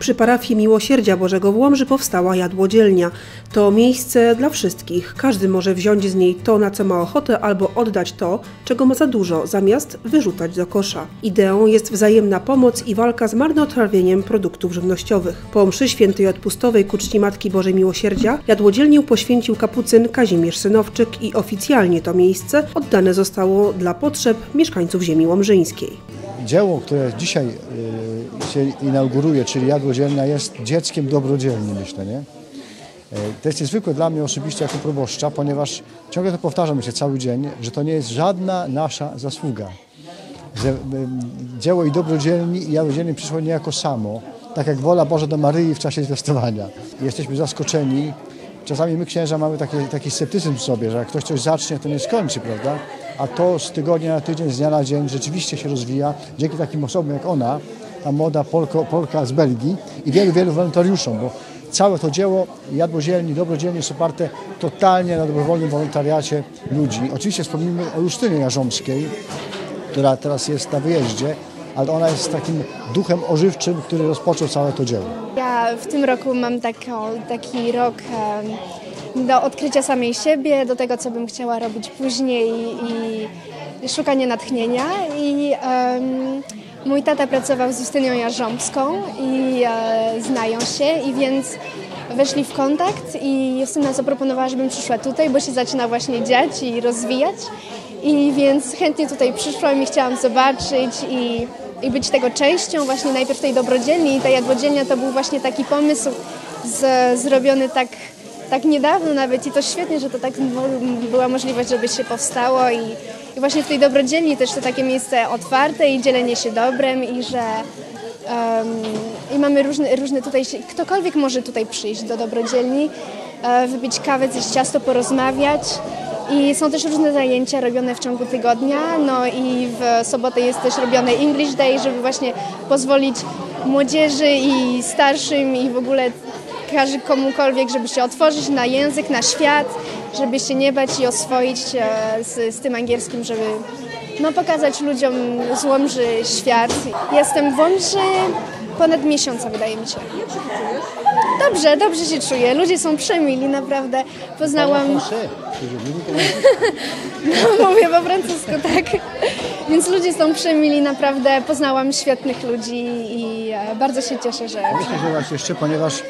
Przy parafii Miłosierdzia Bożego w Łomży powstała jadłodzielnia. To miejsce dla wszystkich. Każdy może wziąć z niej to, na co ma ochotę, albo oddać to, czego ma za dużo, zamiast wyrzucać do kosza. Ideą jest wzajemna pomoc i walka z marnotrawieniem produktów żywnościowych. Po mszy świętej odpustowej ku czci Matki Bożej Miłosierdzia jadłodzielnię poświęcił kapucyn Kazimierz Synowczyk i oficjalnie to miejsce oddane zostało dla potrzeb mieszkańców ziemi łomżyńskiej. Dzieło, które dzisiaj się inauguruje, czyli jadłodzielnia, jest dzieckiem dobrodzielni, myślę, nie? To jest niezwykłe dla mnie osobiście jako proboszcza, ponieważ ciągle to powtarzam się cały dzień, że to nie jest żadna nasza zasługa. Że dzieło i dobrodzielni i jadłodzielni przyszło niejako samo, tak jak wola Boża do Maryi w czasie zwiastowania. Jesteśmy zaskoczeni. Czasami my, księża, mamy taki sceptycyzm w sobie, że jak ktoś coś zacznie, to nie skończy, prawda? A to z tygodnia na tydzień, z dnia na dzień rzeczywiście się rozwija dzięki takim osobom jak ona, ta młoda Polka z Belgii i wielu wolontariuszom, bo całe to dzieło jadłodzielni, dobrodzielni jest oparte totalnie na dobrowolnym wolontariacie ludzi. Oczywiście wspomnimy o Justynie Jarząbskiej, która teraz jest na wyjeździe, ale ona jest takim duchem ożywczym, który rozpoczął całe to dzieło. Ja w tym roku mam taki rok do odkrycia samej siebie, do tego, co bym chciała robić później i szukanie natchnienia. Mój tata pracował z Justynią Jarząbską i znają się, i więc weszli w kontakt i Justyna zaproponowała, żebym przyszła tutaj, bo się zaczyna właśnie dziać i rozwijać. I więc chętnie tutaj przyszłam i chciałam zobaczyć i być tego częścią, właśnie najpierw tej dobrodzielni. I ta jadłodzielnia to był właśnie taki pomysł zrobiony tak niedawno nawet, i to świetnie, że to tak była możliwość, żeby się powstało i właśnie w tej dobrodzielni też to takie miejsce otwarte i dzielenie się dobrem i że i mamy różne tutaj, ktokolwiek może tutaj przyjść do dobrodzielni, wypić kawę, zjeść ciasto, porozmawiać. I są też różne zajęcia robione w ciągu tygodnia, no i w sobotę jest też robiony English Day, żeby właśnie pozwolić młodzieży i starszym i w ogóle komukolwiek, żeby się otworzyć na język, na świat, żeby się nie bać i oswoić z tym angielskim, żeby pokazać ludziom z Łomży świat. Jestem w Łomży ponad miesiąca, wydaje mi się. Dobrze się czuję. Ludzie są przemili, naprawdę. Poznałam... Mówię po francusku, tak. Więc ludzie są przemili, naprawdę. Poznałam świetnych ludzi i bardzo się cieszę, że... Myślę, że właśnie jeszcze, ponieważ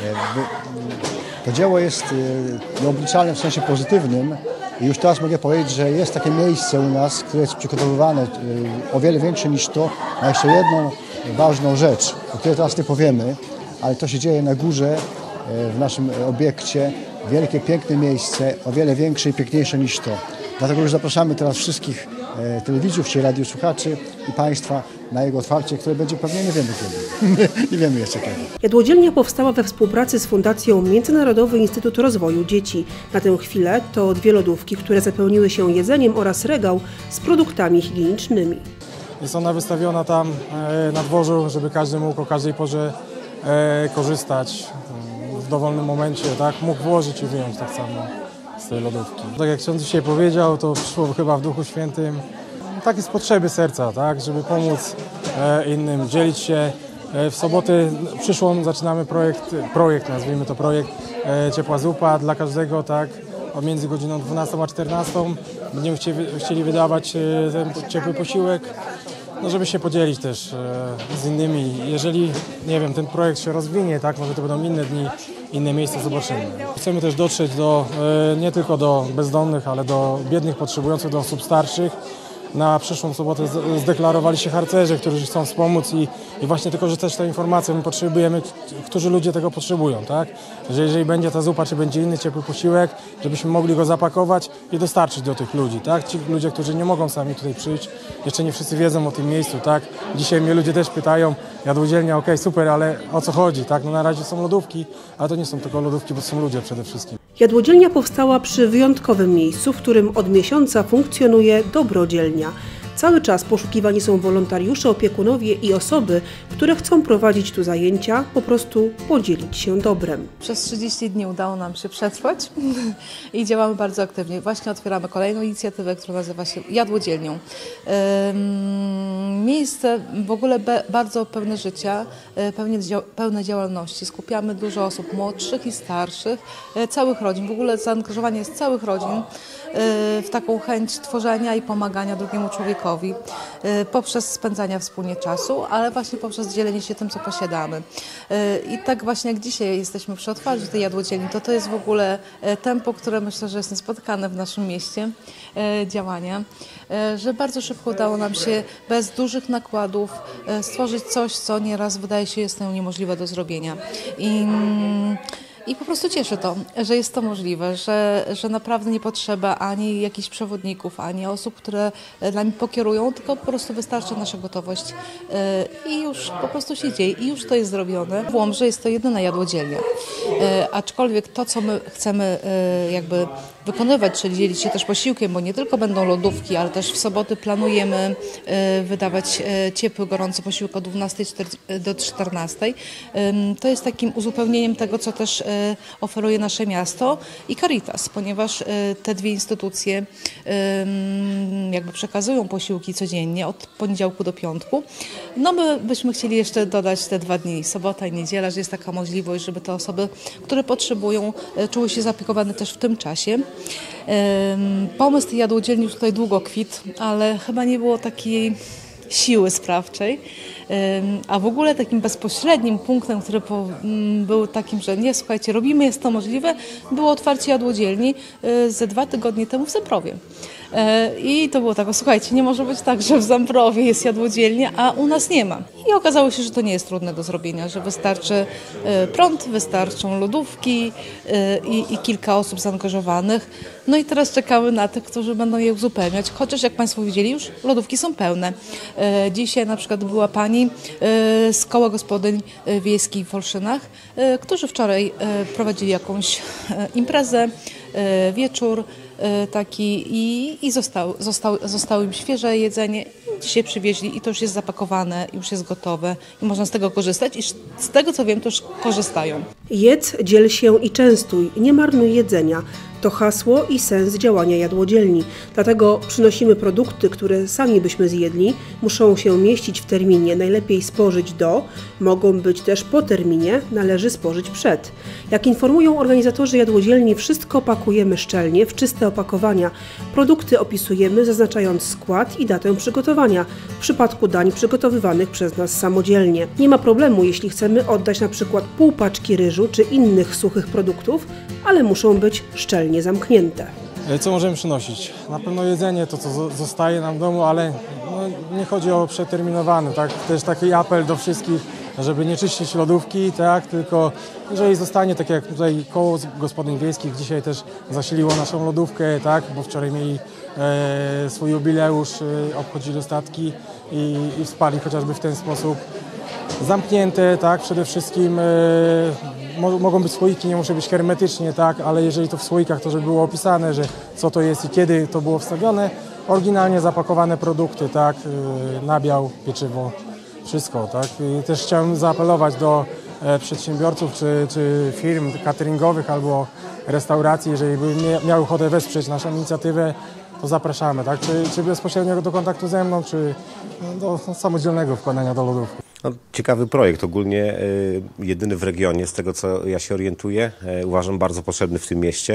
to dzieło jest nieobliczalne w sensie pozytywnym. I już teraz mogę powiedzieć, że jest takie miejsce u nas, które jest przygotowywane o wiele większe niż to, na jeszcze jedną ważną rzecz, o której teraz nie powiemy, ale to się dzieje na górze w naszym obiekcie. Wielkie, piękne miejsce, o wiele większe i piękniejsze niż to. Dlatego już zapraszamy teraz wszystkich telewidzów czy radiosłuchaczy i Państwa na jego otwarcie, które będzie pewnie nie wiemy kiedy. Nie wiemy jeszcze kiedy. Jadłodzielnia powstała we współpracy z Fundacją Międzynarodowy Instytut Rozwoju Dzieci. Na tę chwilę to 2 lodówki, które zapełniły się jedzeniem, oraz regał z produktami higienicznymi. Jest ona wystawiona tam na dworzu, żeby każdy mógł o każdej porze korzystać w dowolnym momencie, tak? Mógł włożyć i wyjąć tak samo z tej lodówki. Tak jak ksiądz dzisiaj powiedział, to przyszło chyba w Duchu Świętym. Takie z potrzeby serca, tak? Żeby pomóc innym, dzielić się. W sobotę przyszłą zaczynamy projekt, nazwijmy to projekt Ciepła Zupa dla każdego, tak? Między godziną 12 a 14 będziemy chcieli wydawać ten ciepły posiłek, no żeby się podzielić też z innymi. Jeżeli, nie wiem, ten projekt się rozwinie, tak, może to będą inne dni, inne miejsca, zobaczymy. Chcemy też dotrzeć nie tylko do bezdomnych, ale do biednych, potrzebujących, do osób starszych. Na przyszłą sobotę zdeklarowali się harcerze, którzy chcą wspomóc i właśnie tylko, że też tę informację my potrzebujemy, którzy ludzie tego potrzebują, tak? Że jeżeli będzie ta zupa, czy będzie inny ciepły posiłek, żebyśmy mogli go zapakować i dostarczyć do tych ludzi, tak? Ci ludzie, którzy nie mogą sami tutaj przyjść, jeszcze nie wszyscy wiedzą o tym miejscu, tak? Dzisiaj mnie ludzie też pytają, jadłodzielnia, okej, super, ale o co chodzi, tak? No na razie są lodówki, ale to nie są tylko lodówki, bo są ludzie przede wszystkim. Jadłodzielnia powstała przy wyjątkowym miejscu, w którym od miesiąca funkcjonuje dobrodzielnia. Cały czas poszukiwani są wolontariusze, opiekunowie i osoby, które chcą prowadzić tu zajęcia, po prostu podzielić się dobrem. Przez 30 dni udało nam się przetrwać i działamy bardzo aktywnie. Właśnie otwieramy kolejną inicjatywę, która nazywa się Jadłodzielnią. Miejsce w ogóle bardzo pełne życia, pełne działalności. Skupiamy dużo osób młodszych i starszych, całych rodzin. W ogóle zaangażowanie jest całych rodzin w taką chęć tworzenia i pomagania drugiemu człowiekowi poprzez spędzania wspólnie czasu, ale właśnie poprzez dzielenie się tym, co posiadamy. I tak właśnie jak dzisiaj jesteśmy przy otwarciu tej jadłodzielni, to jest w ogóle tempo, które myślę, że jest niespotykane w naszym mieście działania, że bardzo szybko udało nam się bez dużych nakładów stworzyć coś, co nieraz wydaje się jest niemożliwe do zrobienia. I po prostu cieszy to, że jest to możliwe, że naprawdę nie potrzeba ani jakichś przewodników, ani osób, które nami pokierują, tylko po prostu wystarczy nasza gotowość i już po prostu się dzieje i już to jest zrobione. W Łomży jest to jedyna jadłodzielnia, aczkolwiek to, co my chcemy jakby wykonywać, czyli dzielić się też posiłkiem, bo nie tylko będą lodówki, ale też w soboty planujemy wydawać ciepły, gorący posiłek od 12 do 14. To jest takim uzupełnieniem tego, co też oferuje nasze miasto i Caritas, ponieważ te dwie instytucje jakby przekazują posiłki codziennie od poniedziałku do piątku. No my byśmy chcieli jeszcze dodać te 2 dni, sobota i niedziela, że jest taka możliwość, żeby te osoby, które potrzebują, czuły się zaopiekowane też w tym czasie. Pomysł tej jadłodzielni już tutaj długo kwitł, ale chyba nie było takiej siły sprawczej. A w ogóle takim bezpośrednim punktem, który był takim, że nie, słuchajcie, robimy, jest to możliwe, było otwarcie jadłodzielni ze 2 tygodnie temu w Zemprowie. I to było tak, słuchajcie, nie może być tak, że w Zemprowie jest jadłodzielnia, a u nas nie ma. I okazało się, że to nie jest trudne do zrobienia, że wystarczy prąd, wystarczą lodówki i kilka osób zaangażowanych. No i teraz czekamy na tych, którzy będą je uzupełniać, chociaż jak Państwo widzieli, już lodówki są pełne. Dzisiaj na przykład była pani z Koła Gospodyń Wiejskich w Olszynach, którzy wczoraj prowadzili jakąś imprezę, wieczór taki i zostało im świeże jedzenie. Dzisiaj przywieźli i to już jest zapakowane, już jest gotowe i można z tego korzystać i z tego co wiem, to już korzystają. Jedz, dziel się i częstuj, nie marnuj jedzenia. To hasło i sens działania jadłodzielni. Dlatego przynosimy produkty, które sami byśmy zjedli, muszą się mieścić w terminie, najlepiej spożyć do, mogą być też po terminie, należy spożyć przed. Jak informują organizatorzy jadłodzielni, wszystko pakujemy szczelnie, w czyste opakowania. Produkty opisujemy, zaznaczając skład i datę przygotowania, w przypadku dań przygotowywanych przez nas samodzielnie. Nie ma problemu, jeśli chcemy oddać na przykład pół paczki ryżu czy innych suchych produktów, ale muszą być szczelnie zamknięte. Co możemy przynosić? Na pewno jedzenie, to co zostaje nam w domu, ale nie chodzi o przeterminowane, tak? Też taki apel do wszystkich, żeby nie czyścić lodówki, tak? Tylko jeżeli zostanie, tak jak tutaj Koło Gospodyń Wiejskich dzisiaj też zasiliło naszą lodówkę, tak? Bo wczoraj mieli swój jubileusz, obchodzili ostatki i wsparli chociażby w ten sposób. Zamknięte, tak? Przede wszystkim mogą być słoiki, nie muszą być hermetycznie, tak, ale jeżeli to w słoikach, to żeby było opisane, że co to jest i kiedy to było wstawione, oryginalnie zapakowane produkty, tak, nabiał, wszystko, tak. I też chciałem zaapelować do przedsiębiorców czy firm cateringowych albo restauracji, jeżeli by miały ochotę wesprzeć naszą inicjatywę, to zapraszamy, tak, czy bezpośrednio do kontaktu ze mną, czy do samodzielnego wkładania do lodówki. No, ciekawy projekt, ogólnie jedyny w regionie, z tego co ja się orientuję, uważam bardzo potrzebny w tym mieście,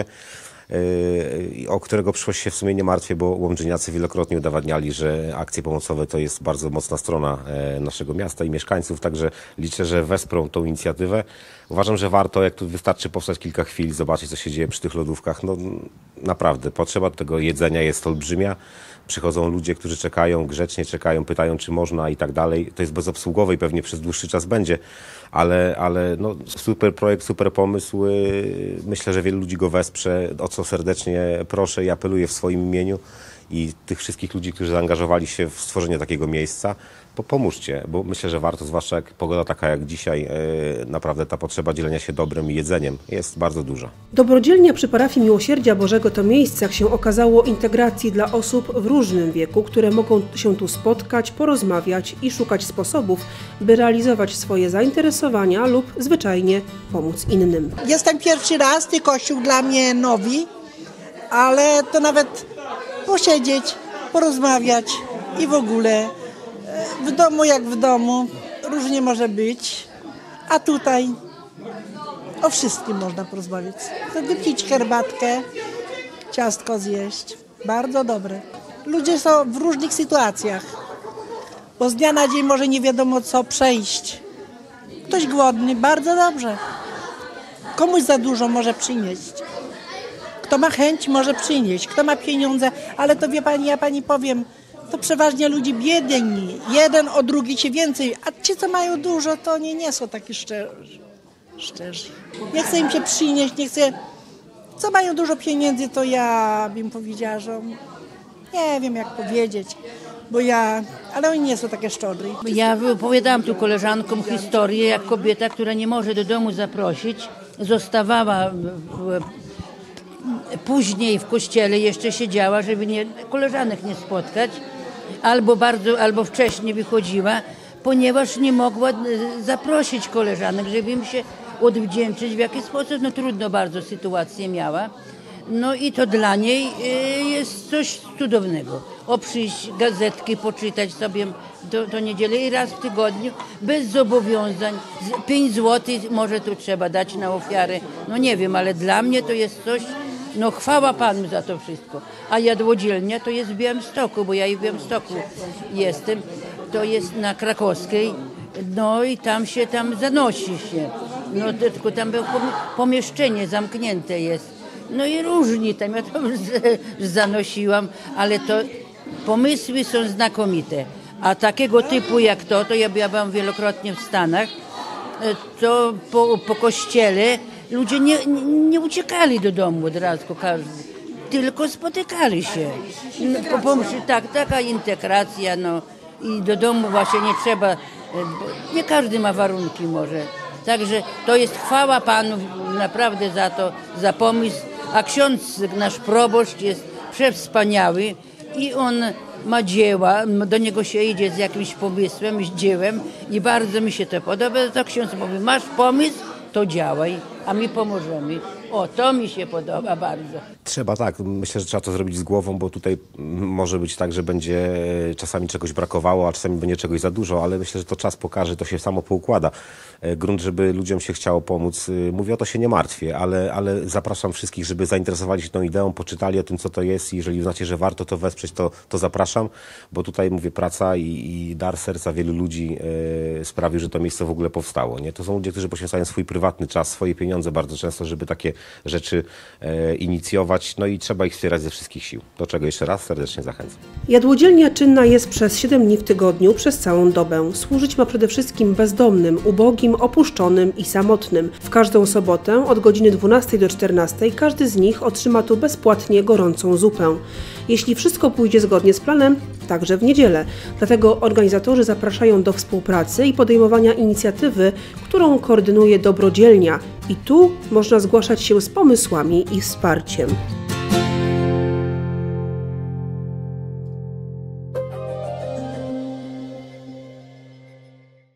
o którego przyszłość się w sumie nie martwię, bo łomżyniacy wielokrotnie udowadniali, że akcje pomocowe to jest bardzo mocna strona naszego miasta i mieszkańców, także liczę, że wesprą tą inicjatywę. Uważam, że warto, jak tu wystarczy powstać kilka chwil, zobaczyć co się dzieje przy tych lodówkach. No naprawdę, potrzeba tego jedzenia jest olbrzymia. Przychodzą ludzie, którzy czekają, grzecznie czekają, pytają czy można i tak dalej. To jest bezobsługowe i pewnie przez dłuższy czas będzie, ale no, super projekt, super pomysł. Myślę, że wielu ludzi go wesprze, o co serdecznie proszę i apeluję w swoim imieniu. i tych wszystkich ludzi, którzy zaangażowali się w stworzenie takiego miejsca, pomóżcie, bo myślę, że warto, zwłaszcza jak pogoda taka jak dzisiaj, naprawdę ta potrzeba dzielenia się dobrem i jedzeniem jest bardzo duża. Dobrodzielnia przy parafii Miłosierdzia Bożego to miejsce, jak się okazało, integracji dla osób w różnym wieku, które mogą się tu spotkać, porozmawiać i szukać sposobów, by realizować swoje zainteresowania lub zwyczajnie pomóc innym. Jestem pierwszy raz, ten kościół dla mnie nowy, ale to nawet posiedzieć, porozmawiać i w ogóle w domu jak w domu, różnie może być, a tutaj o wszystkim można porozmawiać. Wypić herbatkę, ciastko zjeść, bardzo dobre. Ludzie są w różnych sytuacjach, bo z dnia na dzień może nie wiadomo co przejść. Ktoś głodny, bardzo dobrze. Komuś za dużo może przynieść. Kto ma chęć, może przynieść. Kto ma pieniądze, ale to wie pani, ja pani powiem, to przeważnie ludzie biedni. Jeden o drugi się więcej, a ci, co mają dużo, to nie są taki szczerzy. Nie chce im się przynieść, nie chce... Co mają dużo pieniędzy, to ja bym powiedziała, że nie wiem jak powiedzieć, ale oni nie są takie szczodrzy. Ja opowiadałam tu koleżankom historię, jak kobieta, która nie może do domu zaprosić, zostawała później w kościele, jeszcze siedziała, żeby koleżanek nie spotkać, albo wcześniej wychodziła, ponieważ nie mogła zaprosić koleżanek, żeby im się odwdzięczyć w jakiś sposób. No trudno bardzo sytuację miała. No i to dla niej jest coś cudownego. Przyjść, gazetki poczytać sobie do niedzieli i raz w tygodniu, bez zobowiązań. 5 zł może tu trzeba dać na ofiarę. No nie wiem, ale dla mnie to jest coś, no chwała Panu za to wszystko. A jadłodzielnia to jest w Białymstoku, bo ja i w Białymstoku jestem. To jest na Krakowskiej. No i tam zanosi się. No tylko tam było pomieszczenie zamknięte jest. No i różni tam, ja to zanosiłam, ale to pomysły są znakomite. A takiego typu jak to ja byłam wielokrotnie w Stanach, to po kościele ludzie nie uciekali do domu od razu, tylko spotykali się. Taka integracja, no i do domu właśnie nie trzeba, nie każdy ma warunki może. Także to jest chwała Panu naprawdę za to, za pomysł. A ksiądz, nasz proboszcz jest przewspaniały i on ma dzieła, do niego się idzie z jakimś pomysłem, z dziełem i bardzo mi się to podoba. To ksiądz mówi, masz pomysł, to działaj, a my pomożemy. To mi się podoba bardzo. Trzeba myślę, że trzeba to zrobić z głową, bo tutaj może być tak, że będzie czasami czegoś brakowało, a czasami będzie czegoś za dużo, ale myślę, że to czas pokaże, to się samo poukłada. Grunt, żeby ludziom się chciało pomóc. Mówię, o to się nie martwię, ale zapraszam wszystkich, żeby zainteresowali się tą ideą, poczytali o tym, co to jest i jeżeli uznacie, że warto to wesprzeć, to zapraszam, bo tutaj mówię, praca i dar serca wielu ludzi sprawił, że to miejsce w ogóle powstało. Nie? To są ludzie, którzy poświęcają swój prywatny czas, swoje pieniądze bardzo często, żeby takie rzeczy inicjować, no i trzeba ich wspierać ze wszystkich sił, do czego jeszcze raz serdecznie zachęcam. Jadłodzielnia czynna jest przez 7 dni w tygodniu, przez całą dobę. Służyć ma przede wszystkim bezdomnym, ubogim, opuszczonym i samotnym. W każdą sobotę od godziny 12 do 14 każdy z nich otrzyma tu bezpłatnie gorącą zupę. Jeśli wszystko pójdzie zgodnie z planem, także w niedzielę. Dlatego organizatorzy zapraszają do współpracy i podejmowania inicjatywy, którą koordynuje Dobrodzielnia. I tu można zgłaszać się z pomysłami i wsparciem.